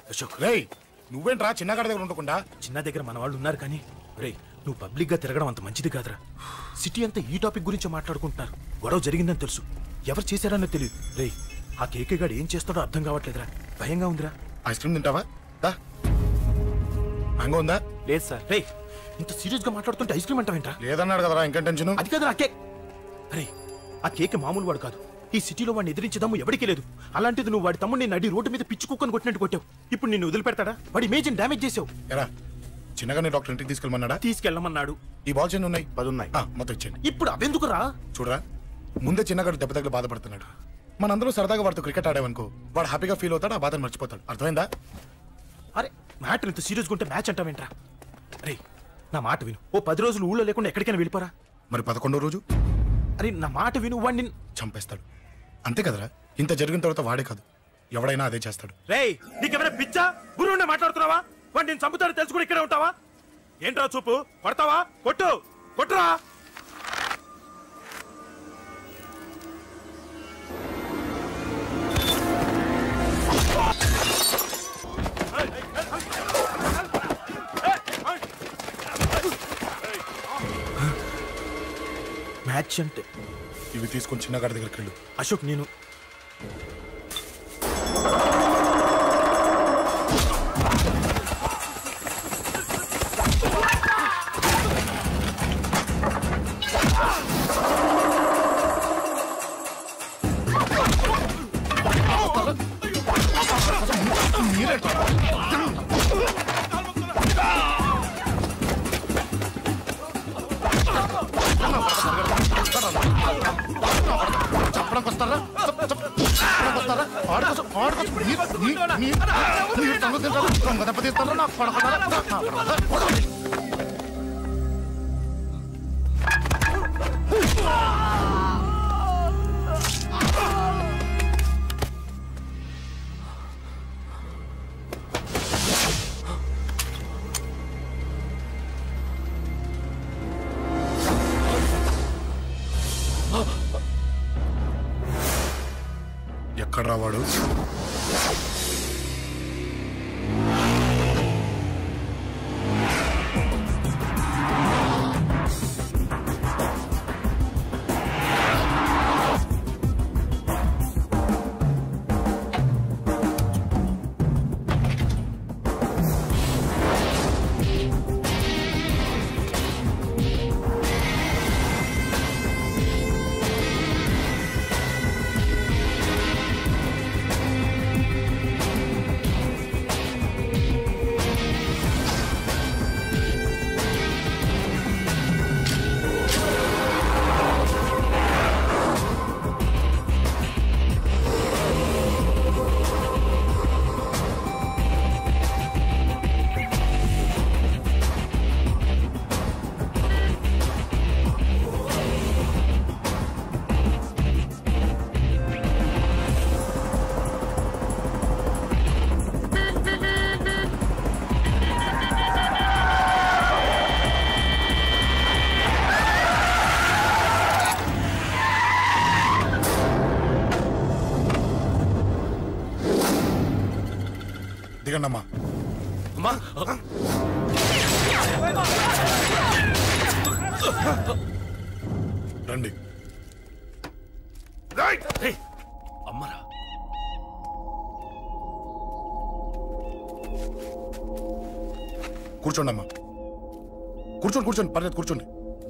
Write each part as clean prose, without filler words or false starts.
అశోక్ రేయ్ నువ్వేంట్రా చిన్నగాడి దగ్గర ఉండకుండా? చిన్న దగ్గర మన వాళ్ళు ఉన్నారు కానీ రే నువ్వు పబ్లిక్ గా తిరగడం అంత మంచిది కాదురా. సిటీ అంతా ఈ టాపిక్ గురించి మాట్లాడుకుంటున్నారు. గొడవ జరిగిందని తెలుసు, ఎవరు చేశారన్నో తెలియదు. రే ఆ కేకే గాడు ఏం చేస్తాడో అర్థం కావట్లేదురా, భయంగా ఉందిరా. ఐస్ క్రీమ్ తింటావా? మ్యాంగో ఉందా? లేదు సార్. రే ఇంత సీరియస్ గా మాట్లాడుతుంటే ఐస్ క్రీమ్ అంటావేంట్రా? లేదన్నాడు కదరా, ఇంకా టెన్షన్. అది కాదు ఆ కేక్. అరే ఆ కేక్ మామూలు వాడు కాదు. ఈ సిటీలో వాడిని ఎదిరించదమ్ము ఎవరికీ లేదు. అలాంటిది నువ్వు వాడి తమ్ముడిని నడి రోడ్డు మీద పిచ్చి కుక్కను కొట్టినట్టు కొట్టావు. ఇప్పుడు నిన్ను వదిలిపెడతాడా? వాడి ఇమేజ్ డ్యామేజ్ చేసావు. ఎరా చిన్నగానే డాక్టర్ ఇంటికి తీసుకెళ్ళమన్నాడా? తీసుకెళ్ళమన్నాడు. ఈ బాల్స్ ఎన్ని ఉన్నాయి? 10 ఉన్నాయి. మొత్తం ఇచ్చేయండి. ఇప్పుడు అవెందుకురా? చూడరా ముందే చిన్నగాడు దెబ్బ తగిలి బాధపడుతున్నాడు. మనందరూ సరదాగా వాడితో క్రికెట్ ఆడామనుకో, వాడు హ్యాపీగా ఫీల్ అవుతాడు, ఆ బాధను మర్చిపోతాడు. అర్థమైందా? అరే మ్యాటర్ ఇంత సీరియస్గా ఉంటే మ్యాచ్ అంటావేంట్రా? అరే నా మాట విను. ఓ 10 రోజులు ఊళ్ళో లేకుండా ఎక్కడికైనా వెళ్ళిపోరా. మరి 11వ రోజు? అరే నా మాట విను, వాడిని చంపేస్తాడు. అంతే కదరా? ఇంత జరిగిన తర్వాత వాడే కాదు, ఎవడైనా అదే చేస్తాడు. రేయ్ నీకెవరైనా పిచ్చా? గురువునే మాట్లాడుతున్నావా? వాడు నేను చంపుతాడు తెలుసు కూడా ఇక్కడే ఉంటావా? ఏంట్రా చూపు? కొడతావా? కొట్టు కొట్టురా. మ్యాచ్ అంటే ఇవి తీసుకొని చిన్నగాడి దగ్గరికి వెళ్ళు. అశోక్ నేను ఎక్కడ రావాడు? దిగండమ్మా. రండి. అమ్మరా కూర్చోండి అమ్మా. కూర్చోండి పర్లేదు కూర్చోండి.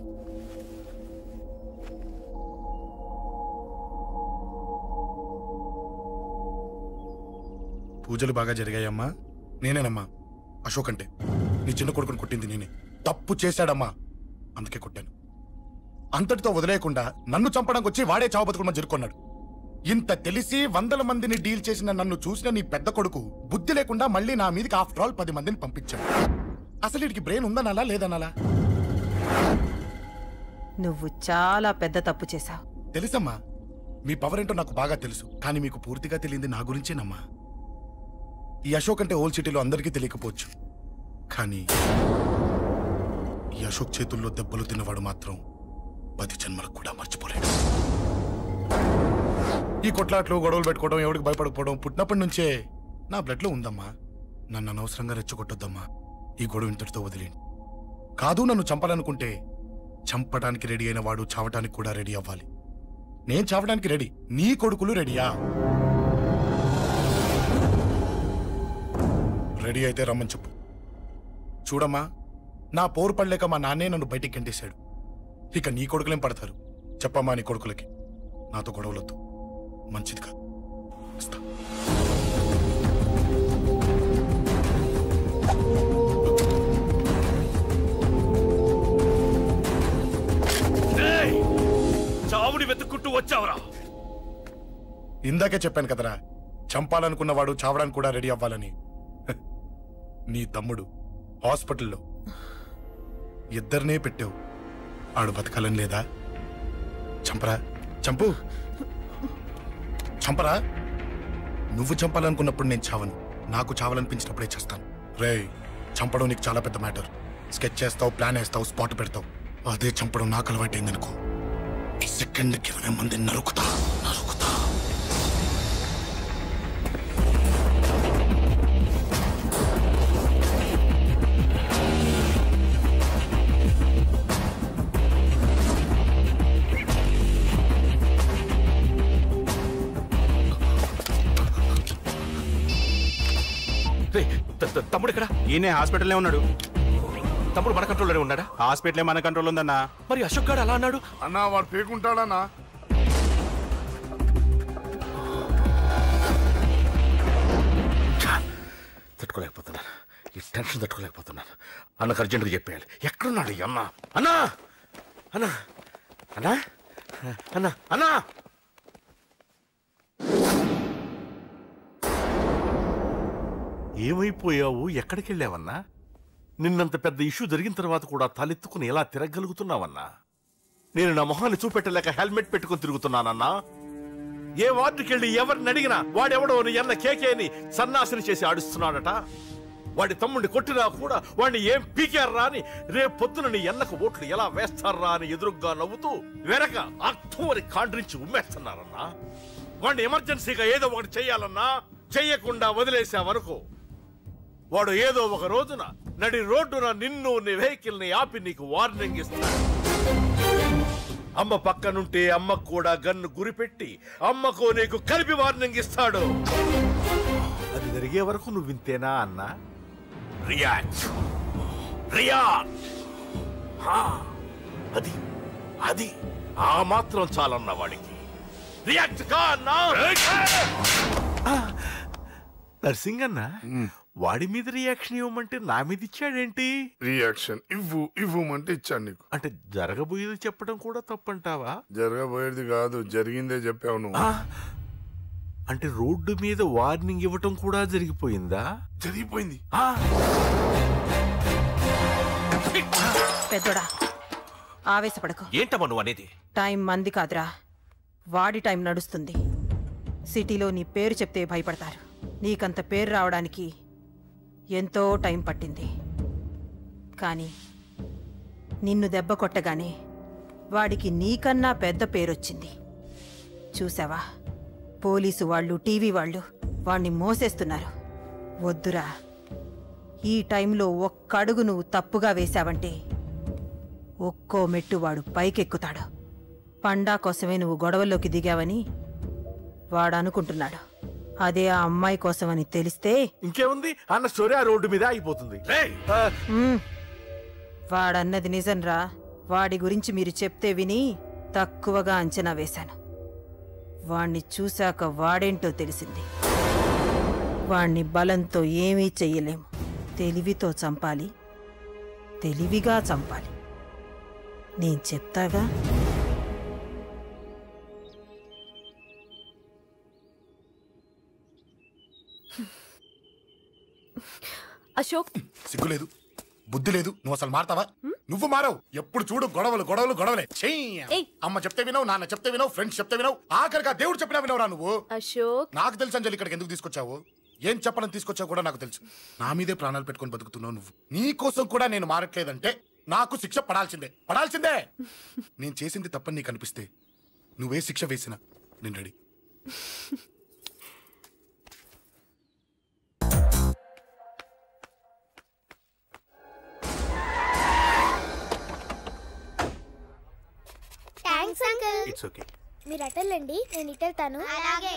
పూజలు బాగా జరిగాయమ్మా? నేనేనమ్మా అశోక్ అంటే. నీ చిన్న కొడుకుని కొట్టింది నేనే. తప్పు చేశాడమ్మా, అందుకే కొట్టాను. అంతటితో వదిలేయకుండా నన్ను చంపడానికి వచ్చి వాడే చావు బతుకుని జరుపుకున్నాడు. ఇంత తెలిసి 100 మందిని డీల్ చేసిన నన్ను చూసిన నీ పెద్ద కొడుకు బుద్ధి లేకుండా మళ్ళీ నా మీదకి ఆఫ్టర్ ఆల్ 10 మందిని పంపించాడు. అసలు వీడికి బ్రెయిన్ ఉందనాలా లేదనాలా? నువ్వు చాలా పెద్ద తప్పు చేశావు. తెలుసమ్మా, మీ పవర్ ఏంటో నాకు బాగా తెలుసు. కానీ మీకు పూర్తిగా తెలియంది నా గురించేనమ్మా. ఈ అశోక్ అంటే ఓల్డ్ సిటీలో అందరికీ తెలియకపోవచ్చు, కానీ ఈ అశోక్ చేతుల్లో దెబ్బలు తిన్నవాడు మాత్రం 10 జన్మలకు కూడా మర్చిపోలేడు. ఈ కొట్లాట్లు గొడవలు పెట్టుకోవడం, ఎవరికి భయపడకపోవడం పుట్టినప్పటి నుంచే నా బ్లడ్ లో ఉందమ్మా. నన్ను అనవసరంగా రెచ్చగొట్టొద్దమ్మా. ఈ గొడవ ఇంతటితో వదిలేండి. కాదు, నన్ను చంపాలనుకుంటే చంపడానికి రెడీ అయిన వాడు చావటానికి కూడా రెడీ అవ్వాలి. నేను చావడానికి రెడీ, నీ కొడుకులు రెడీయా? రెడీ అయితే రమ్మని చెప్పు. చూడమ్మా, నా పోరు పడలేక మా నాన్నే నన్ను బయటికి గంటేశాడు. ఇక నీ కొడుకులేం పడతారు? చెప్పమ్మా నీ కొడుకులకి నాతో గొడవలొద్దు, మంచిది కాదు. వస్తా. చావుని వెతుక్కుంటూ వచ్చావురా? ఇందాకే చెప్పాను కదరా, చంపాలనుకున్నవాడు చావడానికి కూడా రెడీ అవ్వాలని. నీ తమ్ముడు హాస్పిటల్లో ఇద్దరినే పెట్టావు, ఆడు బతకాలని లేదా? చంపరా, చంపు, చంపరా. నువ్వు చంపాలనుకున్నప్పుడు నేను చావను, నాకు చావాలనిపించినప్పుడే చేస్తాను. రే, చంపడం నీకు చాలా పెద్ద మ్యాటర్. స్కెచ్ చేస్తావు, ప్లాన్ వేస్తావు, స్పాట్ పెడతావు. అదే చంపడం నాకు అలవాటైందనుకో, సెకండ్కి 20 మంది నరుకుతా. తమ్ముడు ఇక్కడ? ఈయనే హాస్పిటల్లో ఉన్నాడు. తమ్ముడు మన కంట్రోల్లోనే ఉన్నాడా? హాస్పిటలే మన కంట్రోల్ ఉందన్నా. మరి అశోక్ గారు అలా అన్నాడు? అన్నా వాడు పేకుంటాడన్నా. తట్టుకోలేకపోతున్నాను, ఈ టెన్షన్ తట్టుకోలేకపోతున్నాను. అన్నకు అర్జెంటుగా చెప్పేయాలి. ఎక్కడున్నాడు ఈ అన్న? అన్నా అన్నా అన్నా అన్నా అన్నా ఏమైపోయావు? ఎక్కడికి వెళ్ళావన్నా? నిన్నంత పెద్ద ఇష్యూ జరిగిన తర్వాత కూడా తలెత్తుకుని ఎలా తిరగలుగుతున్నావన్నా? నేను నా మొహాన్ని చూపెట్టలేక హెల్మెట్ పెట్టుకుని తిరుగుతున్నానన్నా. ఏ వార్డుకి వెళ్ళి ఎవరిని అడిగినా వాడెవడో నీ అన్న కేకేని సన్నాసిని చేసి ఆడిస్తున్నాడట. వాడి తమ్ముడిని కొట్టినా కూడా వాడిని ఏం పీకారా అని రేపు పొద్దున నీ అన్నకు ఓట్లు ఎలా వేస్తారా అని ఎదురుగ్గా నవ్వుతూ వెనక అక్టోబర్ కాండ్రించి ఉమ్మేస్తున్నారన్నా. వాడిని ఎమర్జెన్సీగా ఏదో ఒకటి చెయ్యాలన్నా, చెయ్యకుండా వదిలేసావనుకో, వాడు ఏదో ఒక రోజున నడి రోడ్డున నిన్ను నీ వెహికల్ ని ఆపి నీకు వార్నింగ్ ఇస్తాడు. అమ్మ పక్కనుంటే అమ్మకు కూడా గన్ను గురిపెట్టి అమ్మకు నీకు కలిపి వార్నింగ్ ఇస్తాడు. అది జరిగే వరకు నువ్వు వింతేనా అన్నా? React react. అది అది ఆ మాత్రం చాలన్న వాడికి. రియాక్ట్ కా అన్నా. నర్సింగ్ అన్న, వాడి మీద రియాక్షన్ ఇవ్వమంటే నా మీద ఇచ్చాడేంటి? రియాక్షన్ ఇవ్వమంటే ఇచ్చాను నీకు. అంటే జరగబోయేది చెప్పడం కూడా తప్పంటావా? జరగబోయేది కాదు, జరిగిందే చెప్పావు నువ్వు. అంటే రోడ్డు మీద వార్నింగ్ ఇవ్వటం కూడా జరిగిపోయిందా? జరిగిపోయింది. పెద్దోడా, ఆవేశపడకు. ఏంటమ్మా నువ్వు అనేది? టైం మంది కాదురా, వాడి టైం నడుస్తుంది. సిటీలో నీ పేరు చెప్తే భయపడతారు. నీకంత పేరు రావడానికి ఎంతో టైం పట్టింది. కానీ నిన్ను దెబ్బ కొట్టగానే వాడికి నీకన్నా పెద్ద పేరొచ్చింది. చూసావా, పోలీసు వాళ్ళు, టీవీ వాళ్ళు వాణ్ణి మోసేస్తున్నారు. వద్దురా, ఈ టైంలో ఒక్కడుగు నువ్వు తప్పుగా వేశావంటే ఒక్కో మెట్టు వాడు పైకెక్కుతాడు. పండా కోసమే నువ్వు గొడవల్లోకి దిగావని వాడనుకుంటున్నాడు. అదే ఆ అమ్మాయి కోసమని తెలిస్తే ఇంకేముంది, అన్న స్టోరీ ఆ రోడ్డు మీద అయిపోతుంది. వాడన్నది నిజంరా. వాడి గురించి మీరు చెప్తే విని తక్కువగా అంచనా వేశాను. వాణ్ణి చూశాక వాడేంటో తెలిసింది. వాణ్ణి బలంతో ఏమీ చెయ్యలేము. తెలివితో చంపాలి, తెలివిగా చంపాలి. నేను చెప్తాగా. అశోక్, సిగ్గులేదు, బుద్ధి లేదు. నువ్వు అసలు మారతావా? నువ్వు మారవు. ఎప్పుడు చూడు గొడవలు గొడవలు గొడవలే. అమ్మ చెప్తే వినవు, నాన్న చెప్తే వినవు, ఫ్రెండ్స్ చెప్తే వినవు, ఆఖరిగా దేవుడు చెప్పినా వినవురా నువ్వు. అశోక్, నాకు తెలుసు అంజలి ఇక్కడికి ఎందుకు తీసుకొచ్చావు, ఏం చెప్పాలని తీసుకొచ్చావు కూడా నాకు తెలుసు. నా మీదే ప్రాణాలు పెట్టుకొని బతుకుతున్నావు నువ్వు. నీ కోసం కూడా నేను మారట్లేదంటే నాకు శిక్ష పడాల్సిందే, పడాల్సిందే. నేను చేసింది తప్పని నీకు అనిపిస్తే నువ్వే శిక్ష వేసినా నేను రెడీ. It's okay. మీరు అటెళ్ళండి, నేను ఇటెళ్తాను. అలాగే.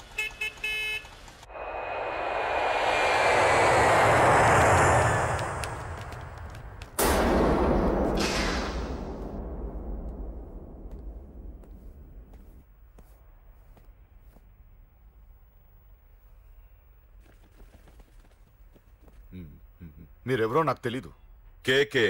మీరెవరో నాకు తెలీదు. కేకే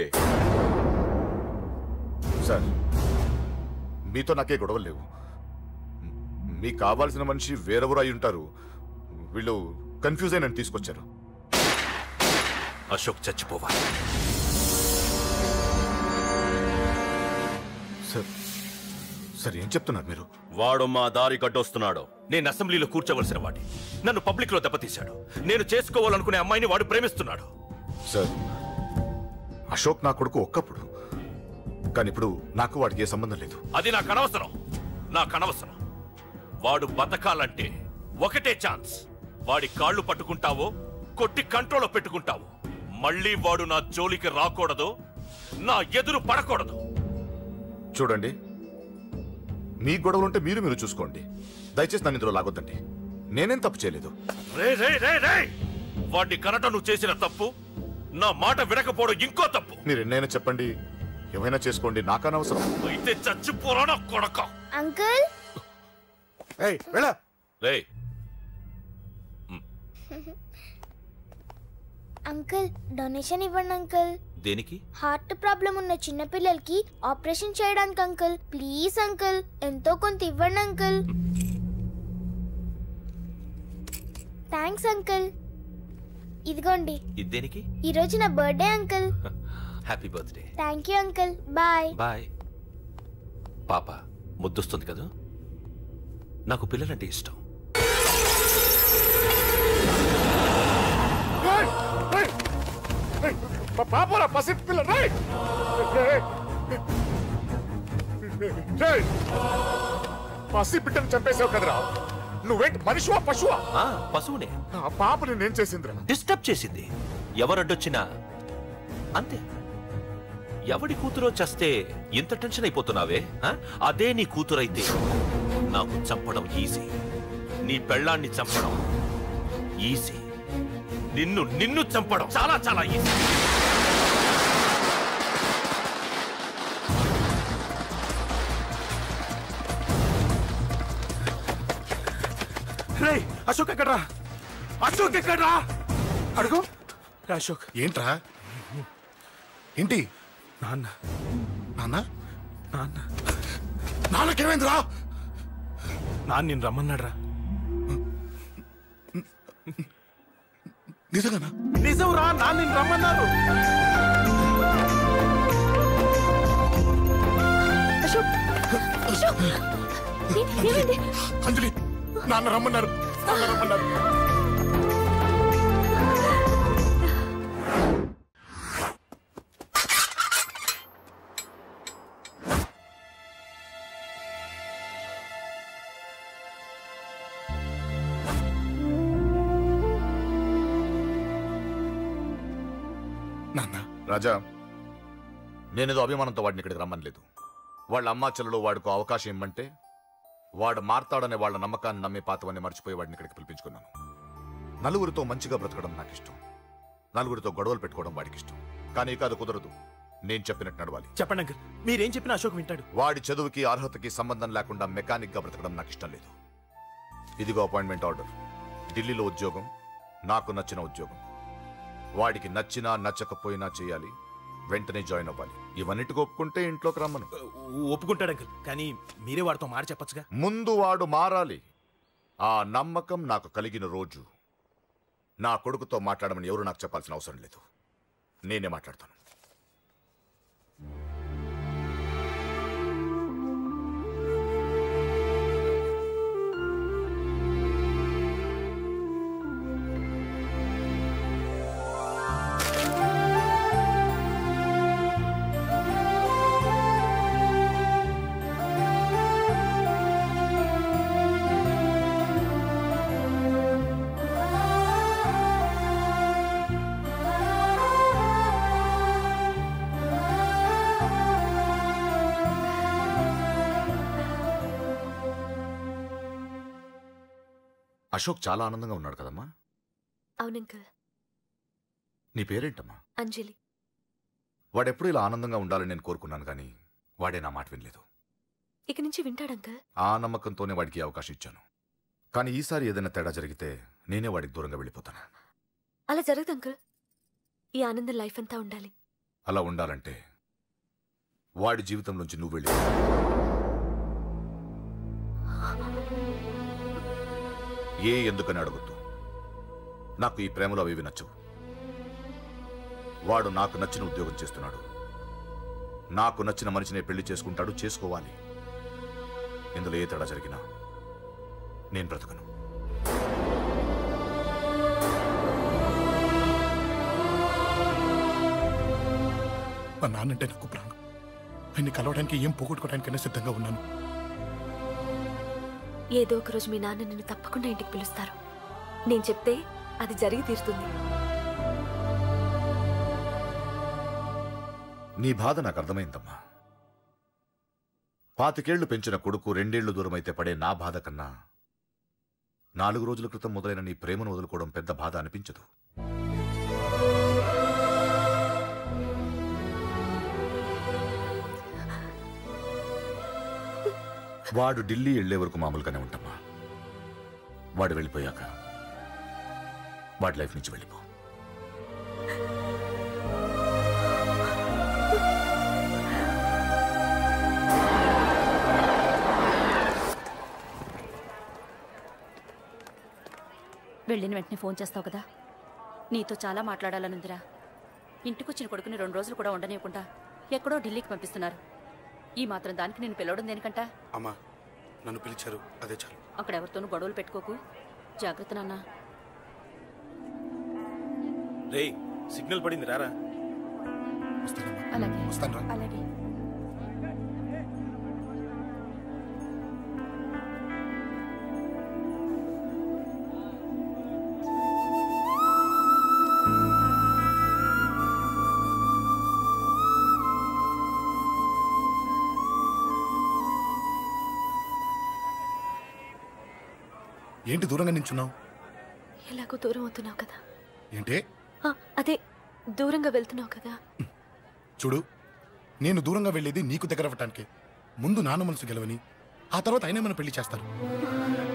సార్, మీతో నాకే గొడవలు లేవు. మీకు కావాల్సిన మనిషి వేరెవరో అయి ఉంటారు. వీళ్ళు కన్ఫ్యూజ్ అయి నన్ను తీసుకొచ్చారు. అశోక్ చచ్చిపోవాలి. సార్ ఏం చెప్తున్నారు మీరు? వాడు మా దారి గడ్డొస్తున్నాడు. నేను అసెంబ్లీలో కూర్చోవలసిన వాడి నన్ను పబ్లిక్ లో దెబ్బతీశాడు. నేను చేసుకోవాలనుకునే అమ్మాయిని వాడు ప్రేమిస్తున్నాడు. సార్, అశోక్ నా కొడుకు ఒక్కప్పుడు, కానీ ఇప్పుడు నాకు వాడికి ఏ సంబంధం లేదు. అది నాకు అనవసరం. వాడు బతకాలంటే ఒకటే ఛాన్స్. వాడి కాళ్ళు పట్టుకుంటావో కొట్టి కంట్రోల్లో పెట్టుకుంటావు. మళ్ళీ వాడు నా జోలికి రాకూడదు, నా ఎదురు పడకూడదు. చూడండి, మీ గొడవలుంటే మీరు చూసుకోండి. దయచేసి నన్ను ఇందులో లాగొద్దండి. నేనేం తప్పు చేయలేదు. వాడిని కనట నువ్వు చేసిన తప్పు, నా మాట వినకపోవడం ఇంకో తప్పు. మీరు ఎన్నైనా చెప్పండి, ఏమైనా చేసుకోండి, నాకనవసరం. అయితే చచ్చిపోరా కొడక. అంకుల్ అంకుల్, డొనేషన్ ఇవ్వండి అంకుల్. దేనికి? హార్ట్ ప్రాబ్లం ఉన్న చిన్న పిల్లలకి ఆపరేషన్ చేయడానికి అంకుల్. ప్లీజ్ అంకుల్, ఎంతో కొంత ఇవ్వండి అంకుల్. Thanks uncle. ఇదిగోండి. దేనికి? ఈ రోజు నా birthday uncle. Happy birthday. Thank you uncle. Bye. Bye. పాప ముద్దొస్తుంది కదా, నాకు పిల్లలంటే ఇష్టం. పాపరా పసి పిల్ల. పసి బిడ్డను చంపేసావు కదరా. నువ్వేంటి మనిషివా పశువా? పశువునే. ఆ పాపని నేను చేసిందిరా. డిస్టర్బ్ చేసింది. ఎవరడ్డొచ్చినా అంతే. ఎవడి కూతురో చేస్తే ఇంత టెన్షన్ అయిపోతున్నావే? అదే నీ కూతురైతే నాకు చంపడం ఈజీ. నీ పెళ్ళాన్ని చంపడం ఈజీ. నిన్ను చంపడం చాలా చాలా ఈజీ. అశోక్ ఎక్కడ్రా? అశోక్ ఎక్కడ్రా? అడుగు. అశోక్ ఏంట్రా? ఏంటి? నాన్న నాన్న నాన్న నాన్నకేమైందిరా? నాన్న నేను రమ్మన్నాడ్రా. నిజంగానా? నిజం రా, నాన్న నేను రమ్మన్నారు. అంజలి, నాన్న రమ్మన్నారు. రాజా, నేనేదో అభిమానంతో వాడిని ఇక్కడికి రమ్మనలేదు. వాళ్ళ అమ్మా చెల్లెలు వాడికి అవకాశం ఇమ్మంటే వాడు మారతాడనే వాళ్ళ నమ్మకాన్ని నమ్మి పాతవన్నీ మర్చిపోయి వాడిని ఇక్కడికి పిలిపించుకున్నాను. నలుగురితో మంచిగా బ్రతకడం నాకు ఇష్టం, నలుగురితో గొడవలు పెట్టుకోవడం వాడికి ఇష్టం. కానీ కాదు, కుదరదు. నేను చెప్పినట్టు నడవాలి. చెప్పండి అంకుల్, మీరేం చెప్పినా అశోక్ వింటాడు. వాడి చదువుకి అర్హతకి సంబంధం లేకుండా మెకానిక్ గా బ్రతకడం నాకు ఇష్టం లేదు. ఇదిగో అపాయింట్మెంట్ ఆర్డర్. ఢిల్లీలో ఉద్యోగం, నాకు నచ్చిన ఉద్యోగం. వాడికి నచ్చినా నచ్చకపోయినా చేయాలి, వెంటనే జాయిన్ అవ్వాలి. ఇవన్నిటికి ఒప్పుకుంటే ఇంట్లోకి రమ్మను. ఒప్పుకుంటాడు అంకుల్, కానీ మీరే వాడితో మాట చెప్పచ్చుగా. ముందు వాడు మారాలి. ఆ నమ్మకం నాకు కలిగిన రోజు నా కొడుకుతో మాట్లాడమని ఎవరు నాకు చెప్పాల్సిన అవసరం లేదు. నేనే మాట్లాడతాను. అశోక్ చాలా ఆనందంగా ఉన్నాడు కదమ్మా. అవునంకల్. నీ పేరేంటమ్మా? అంజలి. వాడెప్పుడు ఇలా ఆనందంగా ఉండాలని నేను కోరుకున్నాను, కానీ వాడే నా మాట వినలేదు. ఇక నుంచి వింటాడంకల్. ఆ నమ్మకంతోనే వాడికి అవకాశం ఇచ్చాను. కానీ ఈసారి ఏదైనా తేడా జరిగితే నేనే వాడికి దూరంగా వెళ్ళిపోతాను. అలా జరగదు అంకల్. ఈ ఆనందం లైఫ్ అంతా ఉండాలి. అలా ఉండాలంటే వాడి జీవితంలోంచి నువ్వు వెళ్ళి ఎందుకని అడగొద్దు. నాకు ఈ ప్రేమలో అవి నచ్చవు. వాడు నాకు నచ్చిన ఉద్యోగం చేస్తున్నాడు. నాకు నచ్చిన మనిషినే పెళ్లి చేసుకుంటాడు, చేసుకోవాలి. ఇందులో ఏ తేడా జరిగినా నేను బ్రతకను. మా నాన్నంటే నాకు ప్రాణం. ఆయన్ని కలవడానికి ఏం పోగొట్టుకోవడానికైనా సిద్ధంగా ఉన్నాను. ఏదో ఒక రోజు మీ నాన్న నిన్ను తప్పకుండా ఇంటికి పిలుస్తారు. నేను చెప్తే అది జరిగి తీరుతుంది. నీ బాధ నాకు అర్థమైందమ్మా. 25 పెంచిన కొడుకు 2 ఏళ్లు దూరమైతే పడే నా బాధ కన్నా 4 రోజుల క్రితం మొదలైన నీ ప్రేమను వదులుకోవడం పెద్ద బాధ అనిపించదు. వాడు ఢిల్లీ వెళ్లే వరకు మామూలుగానే ఉంటామా. వాడు వెళ్ళిపోయాక వాడి లైఫ్ నుంచి వెళ్ళిపో. వెళ్ళిన వెంటనే ఫోన్ చేస్తావు కదా. నీతో చాలా మాట్లాడాలనుందిరా. ఇంటికొచ్చిన కొడుకుని 2 రోజులు కూడా ఉండనివ్వకుండా ఎక్కడో ఢిల్లీకి పంపిస్తున్నారు. ఈ మాత్రం దానికి నేను పిలవడం దేనికంట? అమ్మా, నన్ను పిలిచారు, అదే చాలు. అక్కడ ఎవరితోనూ గొడవలు పెట్టుకోకు. జాగ్రత్త నాన్న. రే, సిగ్నల్ పడింది, రారా. అలాగే వస్తాను. అలాగే. ఏంటి దూరంగా నించున్నావు? ఎలాగో దూరం అవుతున్నావు కదా. ఏంటి? అదే దూరంగా వెళ్తున్నావు కదా. చూడు, నేను దూరంగా వెళ్ళేది నీకు దగ్గర అవ్వటానికి. ముందు నాన్న మనసు గెలవని, ఆ తర్వాత ఆయనే మన పెళ్లి చేస్తారు.